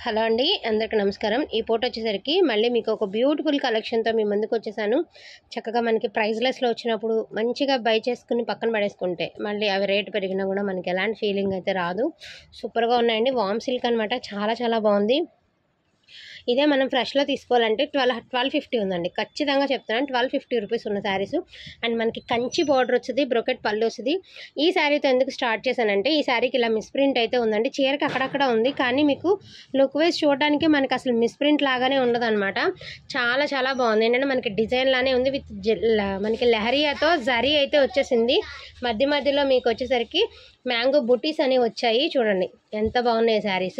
Hello అండి, అందరికీ నమస్కారం. ఈ పూట వచ్చేసరికి మళ్ళీ మీకు ఒక బ్యూటిఫుల్ కలెక్షన్తో మీ ముందుకు వచ్చేసాను. చక్కగా మనకి ప్రైస్లెస్లో వచ్చినప్పుడు మంచిగా బై చేసుకుని పక్కన పడేసుకుంటే మళ్ళీ అవి రేటు పెరిగినా కూడా మనకి ఎలాంటి ఫీలింగ్ అయితే రాదు. సూపర్గా ఉన్నాయండి. వామ్ సిల్క్ అనమాట, చాలా చాలా బాగుంది. ఇదే మనం ఫ్రెష్లో తీసుకోవాలంటే 1250 ఉందండి. ఖచ్చితంగా చెప్తున్నాను, 1250 రూపీస్ ఉన్న శారీస్. అండ్ మనకి కంచి బార్డర్ వస్తుంది, బ్రొకెట్ పళ్ళు వస్తుంది. ఈ శారీతో ఎందుకు స్టార్ట్ చేశానంటే, ఈ శారీకి ఇలా మిస్ప్రింట్ అయితే ఉందండి. చీరకి అక్కడక్కడ ఉంది, కానీ మీకు లుక్ వైజ్ చూడడానికి మనకి అసలు మిస్ప్రింట్ లాగానే ఉండదన్నమాట. చాలా చాలా బాగుంది. ఏంటంటే మనకి డిజైన్ లానే ఉంది, విత్ మనకి లెహరియాతో జరీ అయితే వచ్చేసింది. మధ్య మధ్యలో మీకు వచ్చేసరికి మ్యాంగో బుటీస్ అనేవి వచ్చాయి. చూడండి ఎంత బాగున్నాయి శారీస్.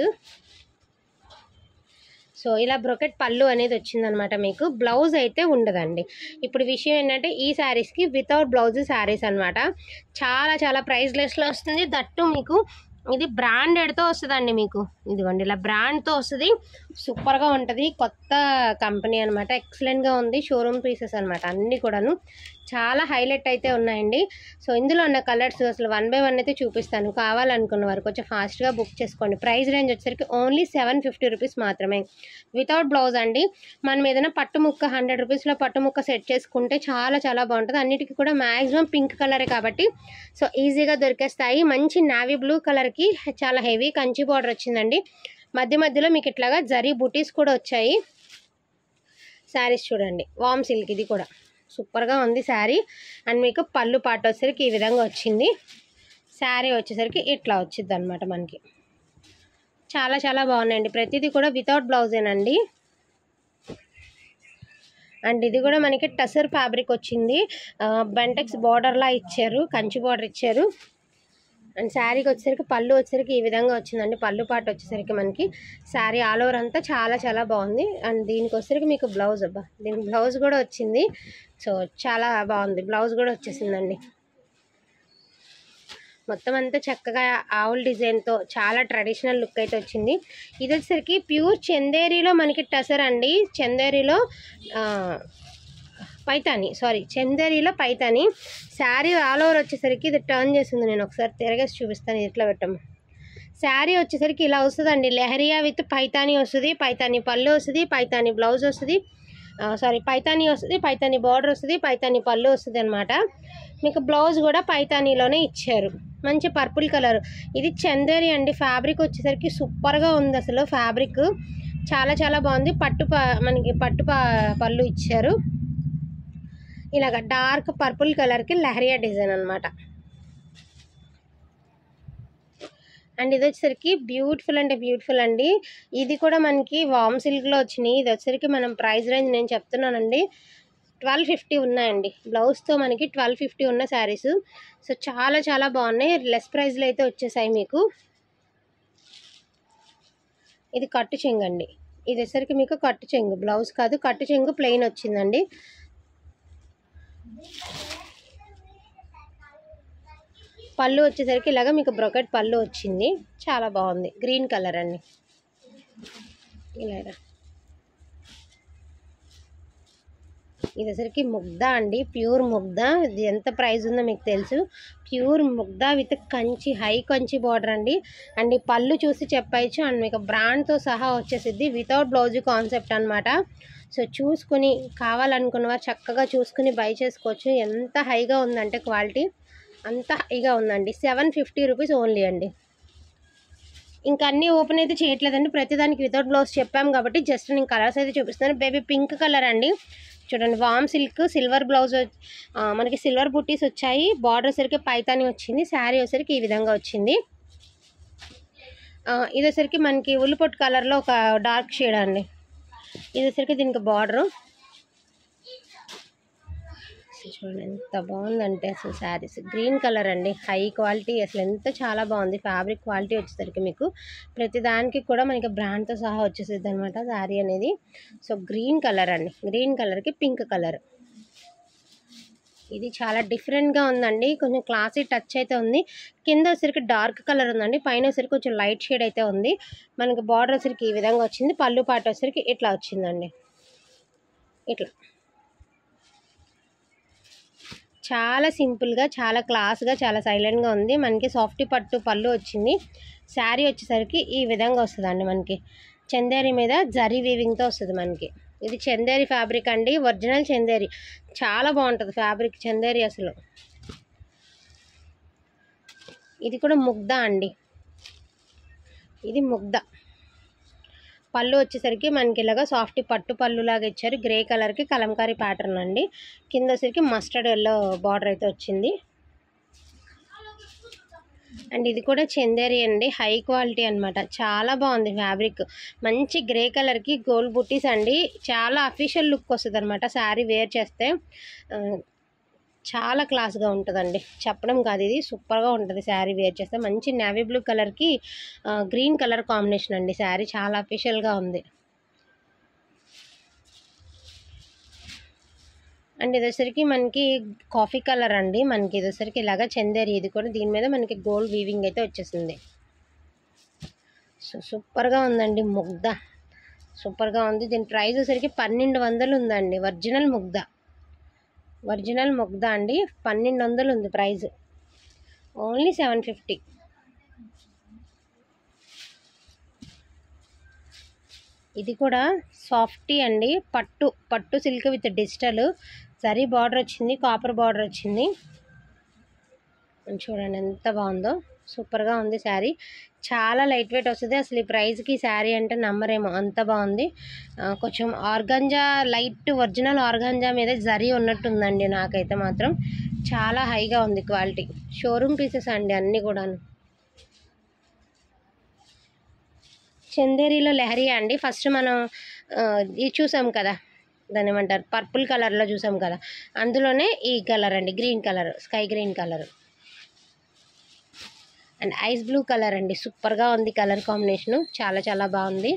సో ఇలా బ్రొకెట్ పళ్ళు అనేది వచ్చిందనమాట. మీకు బ్లౌజ్ అయితే ఉండదండి. ఇప్పుడు విషయం ఏంటంటే, ఈ శారీస్కి వితౌట్ బ్లౌజ్ శారీస్ అనమాట. చాలా చాలా ప్రైస్లెస్లో వస్తుంది. దట్టు మీకు ఇది బ్రాండెడ్తో వస్తుందండి. మీకు ఇదిగోండి ఇలా బ్రాండ్తో వస్తుంది. సూపర్గా ఉంటుంది. కొత్త కంపెనీ అనమాట. ఎక్సలెంట్గా ఉంది. షోరూమ్ పీసెస్ అనమాట అన్నీ కూడాను. చాలా హైలైట్ అయితే ఉన్నాయండి. సో ఇందులో ఉన్న కలర్స్ అసలు 1 బై 1 అయితే చూపిస్తాను. కావాలనుకున్న వారు కొంచెం ఫాస్ట్గా బుక్ చేసుకోండి. ప్రైస్ రేంజ్ వచ్చేసరికి ఓన్లీ 750 రూపీస్ మాత్రమే, వితౌట్ బ్లౌజ్ అండి. మనం ఏదైనా పట్టు ముక్క 100 రూపీస్లో పట్టు ముక్క సెట్ చేసుకుంటే చాలా చాలా బాగుంటుంది. అన్నిటికీ కూడా మ్యాక్సిమం పింక్ కలరే కాబట్టి సో ఈజీగా దొరికేస్తాయి. మంచి నావీ బ్లూ కలర్కి చాలా హెవీ కంచి బార్డర్ వచ్చిందండి. మధ్య మధ్యలో మీకు ఇట్లాగా జరీ బుటీస్ కూడా వచ్చాయి. శారీస్ చూడండి, వామ్ సిల్క్ ఇది కూడా సూపర్గా ఉంది శారీ. అండ్ మీకు పళ్ళు పాట వచ్చేసరికి ఈ విధంగా వచ్చింది. శారీ వచ్చేసరికి ఇట్లా వచ్చింది అనమాట. మనకి చాలా చాలా బాగున్నాయండి. ప్రతిదీ కూడా వితౌట్ బ్లౌజేనండి. అండ్ ఇది కూడా మనకి టసర్ ఫ్యాబ్రిక్ వచ్చింది. బెంటెక్స్ బార్డర్లా ఇచ్చారు, కంచి బార్డర్ ఇచ్చారు. అండ్ శారీకి వచ్చేసరికి పళ్ళు వచ్చేసరికి ఈ విధంగా వచ్చిందండి. పళ్ళు పాట వచ్చేసరికి మనకి శారీ ఆల్ ఓవర్ అంతా చాలా చాలా బాగుంది. అండ్ దీనికి వచ్చేసరికి మీకు బ్లౌజ్, దీనికి బ్లౌజ్ కూడా వచ్చింది. సో చాలా బాగుంది, బ్లౌజ్ కూడా వచ్చేసిందండి. మొత్తం అంతా చక్కగా ఆవుల్ డిజైన్తో చాలా ట్రెడిషనల్ లుక్ అయితే వచ్చింది. ఇది వచ్చేసరికి ప్యూర్ చందేరీలో మనకి టసర్ అండి. చందేరీలో పైతాని, చందేరీలో పైతాని శారీ ఆల్ ఓవర్ వచ్చేసరికి ఇది టర్న్ చేసింది. నేను ఒకసారి తిరగేసి చూపిస్తాను. ఇట్లా పెట్టాము. శారీ వచ్చేసరికి ఇలా వస్తుందండి. లెహరియా విత్ పైతాని వస్తుంది. పైతాని పళ్ళు వస్తుంది, పైతాని బ్లౌజ్ వస్తుంది, పైతాని వస్తుంది, పైతాని బార్డర్ వస్తుంది, పైతాని పళ్ళు వస్తుంది అనమాట. మీకు బ్లౌజ్ కూడా పైతానీలోనే ఇచ్చారు. మంచి పర్పుల్ కలర్. ఇది చందేరి అండి. ఫ్యాబ్రిక్ వచ్చేసరికి సూపర్గా ఉంది. అసలు ఫ్యాబ్రిక్ చాలా చాలా బాగుంది. మనకి పట్టు పళ్ళు ఇచ్చారు. ఇలాగ డార్క్ పర్పుల్ కలర్కి లెహరియా డిజైన్ అనమాట. అండ్ ఇది వచ్చేసరికి బ్యూటిఫుల్ అంటే బ్యూటిఫుల్ అండి. ఇది కూడా మనకి వామ్ సిల్క్లో వచ్చినాయి. ఇది వచ్చేసరికి మనం ప్రైస్ రేంజ్ నేను చెప్తున్నానండి, 1250 ఉన్నాయండి. బ్లౌజ్తో మనకి 1250 ఉన్న శారీస్. సో చాలా చాలా బాగున్నాయి. లెస్ ప్రైస్లో అయితే వచ్చేసాయి మీకు. ఇది కట్టు చెంగు అండి. ఇది వచ్చేసరికి మీకు కట్టు చెంగు, బ్లౌజ్ కాదు, కట్టు చెంగు ప్లెయిన్ వచ్చిందండి. పళ్ళు వచ్చేసరికి ఇలాగ మీకు బ్రొకెట్ పళ్ళు వచ్చింది. చాలా బాగుంది. గ్రీన్ కలర్ అండి. ఇలాగా ఇది వచ్చరికి ముగ్ధా అండి, ప్యూర్ ముగ్ధా. ఇది ఎంత ప్రైస్ ఉందో మీకు తెలుసు. Pure Mugdha with Kanchi, high Kanchi border అండి. అండ్ ఈ పళ్ళు చూసి చెప్పచ్చు. అండ్ మీకు బ్రాండ్తో సహా వచ్చేసిద్ది. వితౌట్ బ్లౌజ్ కాన్సెప్ట్ అనమాట. సో చూసుకుని కావాలనుకున్నవారు చక్కగా చూసుకుని బై చేసుకోవచ్చు. ఎంత హైగా ఉందంటే క్వాలిటీ అంత హైగా ఉందండి. 750 రూపీస్ ఓన్లీ అండి. ఇంకా అన్నీ ఓపెన్ అయితే చేయట్లేదండి, ప్రతిదానికి వితౌట్ బ్లౌజ్ చెప్పాము కాబట్టి జస్ట్ నేను కలర్స్ అయితే చూపిస్తాను. బేబీ పింక్ కలర్ అండి. చూడండి, వామ్ సిల్క్, సిల్వర్ బ్లౌజ్, మనకి సిల్వర్ బుట్టీస్ వచ్చాయి. బార్డర్ వచ్చరికి పైతాని వచ్చింది. శారీ వచ్చరికి ఈ విధంగా వచ్చింది. ఇది వచ్చరికి మనకి ఉల్లిపొట్టు కలర్లో ఒక డార్క్ షేడ్ అండి. ఇది వచ్చరికి దీనికి బార్డరు. చూడండి ఎంత బాగుందంటే అసలు శారీస్. గ్రీన్ కలర్ అండి, హై క్వాలిటీ. అసలు ఎంత చాలా బాగుంది. ఫ్యాబ్రిక్ క్వాలిటీ వచ్చేసరికి మీకు ప్రతిదానికి కూడా మనకి బ్రాండ్తో సహా వచ్చేసింది అనమాట శారీ అనేది. సో గ్రీన్ కలర్ అండి, గ్రీన్ కలర్కి పింక్ కలర్. ఇది చాలా డిఫరెంట్గా ఉందండి. కొంచెం క్లాసీ టచ్ అయితే ఉంది. కింద వచ్చరికి డార్క్ కలర్ ఉందండి, పైన వచ్చరికి కొంచెం లైట్ షేడ్ అయితే ఉంది. మనకి బార్డర్ వచ్చరికి ఈ విధంగా వచ్చింది. పళ్ళు పాట వచ్చరికి ఇట్లా వచ్చిందండి. ఇట్లా చాలా సింపుల్గా, చాలా క్లాస్గా, చాలా సైలెంట్గా ఉంది. మనకి సాఫ్ట్ పట్టు పళ్ళు వచ్చింది. శారీ వచ్చేసరికి ఈ విధంగా వస్తుందండి మనకి. చందేరి మీద జరీ వీవింగ్తో వస్తుంది మనకి. ఇది చందేరి ఫ్యాబ్రిక్ అండి, ఒరిజినల్ చందేరి. చాలా బాగుంటుంది ఫ్యాబ్రిక్ చందేరి అసలు. ఇది కూడా ముగ్ధ అండి, ఇది ముగ్ధ. పళ్ళు వచ్చేసరికి మనకి ఇలాగా సాఫ్ట్ పట్టు పళ్ళు లాగా ఇచ్చారు. గ్రే కలర్కి కలంకారీ ప్యాటర్న్ అండి. కింద వచ్చేసరికి మస్టర్డ్ ఎల్లో బార్డర్ అయితే వచ్చింది. అండ్ ఇది కూడా చందేరి అండి, హై క్వాలిటీ అనమాట. చాలా బాగుంది ఫ్యాబ్రిక్. మంచి గ్రే కలర్కి గోల్డ్ బుట్టీస్ అండి. చాలా అఫీషియల్ లుక్ వస్తుంది అనమాట శారీ వేర్ చేస్తే. చాలా క్లాస్గా ఉంటుందండి, చెప్పడం కాదు, ఇది సూపర్గా ఉంటుంది శారీ వేర్ చేస్తే. మంచి నేవీ బ్లూ కలర్కి గ్రీన్ కలర్ కాంబినేషన్ అండి. శారీ చాలా అఫీషియల్గా ఉంది. అండ్ ఇది వచ్చేసరికి మనకి కాఫీ కలర్ అండి. మనకి ఇది వచ్చేసరికి ఇలాగా చందేరి. ఇది కూడా దీని మీద మనకి గోల్డ్ వీవింగ్ అయితే వచ్చేసింది. సో సూపర్గా ఉందండి ముగ్ధ, సూపర్గా ఉంది. దీని ప్రైస్ వచ్చేసరికి 1200 ఉందండి. ఒరిజినల్ ముగ్ధ, ఒరిజినల్ ముగ్ధ అండి. 1200 ఉంది ప్రైస్, ఓన్లీ 750. ఇది కూడా సాఫ్టీ అండి, పట్టు silk with digital zari border వచ్చింది, కాపర్ బార్డర్ వచ్చింది. చూడండి ఎంత బాగుందో, సూపర్గా ఉంది శారీ. చాలా లైట్ వెయిట్ వస్తుంది. అసలు ఈ ప్రైస్కి శారీ అంటే నమ్మరేమో, అంత బాగుంది. కొంచెం ఆర్గాంజా, లైట్ ఒరిజినల్ ఆర్గాంజా మీద జరీ ఉన్నట్టుందండి నాకైతే మాత్రం. చాలా హైగా ఉంది క్వాలిటీ. షోరూమ్ పీసెస్ అండి అన్నీ కూడాను. చందేరిలో లెహరియా అండి. ఫస్ట్ మనం ఇది చూసాం కదా, దాన్ని ఏమంటారు, పర్పుల్ కలర్లో చూసాం కదా, అందులోనే ఈ కలర్ అండి, green colour, sky green colour. And ice blue colour అండి. సూపర్గా ఉంది కలర్ కాంబినేషను, చాలా చాలా బాగుంది.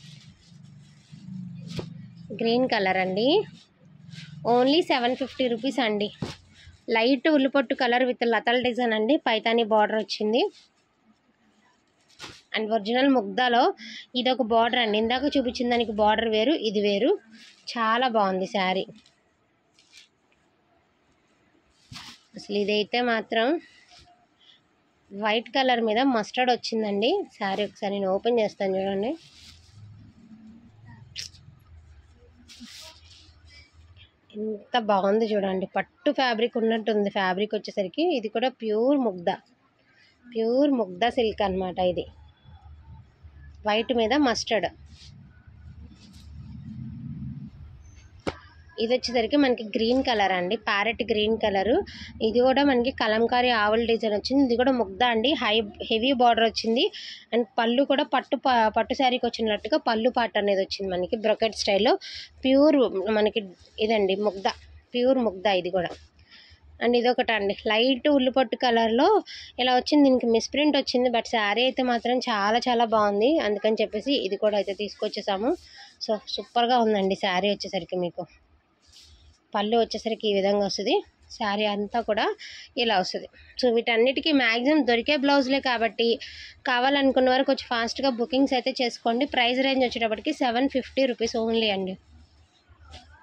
గ్రీన్ కలర్ అండి, ఓన్లీ 750 రూపీస్ అండి. లైట్ ఉల్లిపొట్టు కలర్ విత్ లతల్ డిజైన్ అండి, పైతాని బార్డర్ వచ్చింది. అండ్ ఒరిజినల్ ముగ్ధాలో ఇదొక బార్డర్ అండి. ఇందాక చూపించిన దానికి బార్డర్ వేరు, ఇది వేరు. చాలా బాగుంది శారీ. అసలు ఇదైతే మాత్రం వైట్ కలర్ మీద మస్టర్డ్ వచ్చిందండి శారీ. ఒకసారి నేను ఓపెన్ చేస్తాను చూడండి. ఎంత బాగుంది చూడండి, పట్టు ఫ్యాబ్రిక్ ఉన్నట్టుంది ఫ్యాబ్రిక్ వచ్చేసరికి. ఇది కూడా ప్యూర్ ముగ్ధ సిల్క్ అనమాట. ఇది వైట్ మీద మస్టర్డ్. ఇది వచ్చేసరికి మనకి గ్రీన్ కలర్ అండి, ప్యారెట్ గ్రీన్ కలరు. ఇది కూడా మనకి కలంకారీ ఆవుల డిజైన్ వచ్చింది. ఇది కూడా ముగ్ధ అండి, హెవీ బార్డర్ వచ్చింది. అండ్ పళ్ళు కూడా పట్టు శారీకి వచ్చినట్టుగా పళ్ళు పాట అనేది వచ్చింది మనకి, బ్రొకెట్ స్టైల్లో. ప్యూర్ మనకి ఇదండి ముగ్ధ, ప్యూర్ ముగ్ధ ఇది కూడా. అండ్ ఇదొకటి అండి, లైట్ ఉల్లిపొట్టు కలర్లో ఇలా వచ్చింది. దీనికి మిస్ప్రింట్ వచ్చింది, బట్ శారీ అయితే మాత్రం చాలా చాలా బాగుంది. అందుకని చెప్పేసి ఇది కూడా అయితే తీసుకొచ్చేసాము. సో సూపర్గా ఉందండి శారీ వచ్చేసరికి. మీకు పళ్ళు వచ్చేసరికి ఈ విధంగా వస్తుంది, శారీ అంతా కూడా ఇలా వస్తుంది. సో వీటన్నిటికీ మ్యాక్సిమం దొరికే బ్లౌజ్లే కాబట్టి కావాలనుకున్న వారు కొంచెం ఫాస్ట్గా బుకింగ్స్ అయితే చేసుకోండి. ప్రైస్ రేంజ్ వచ్చేటప్పటికి 750 రూపీస్ ఓన్లీ అండి.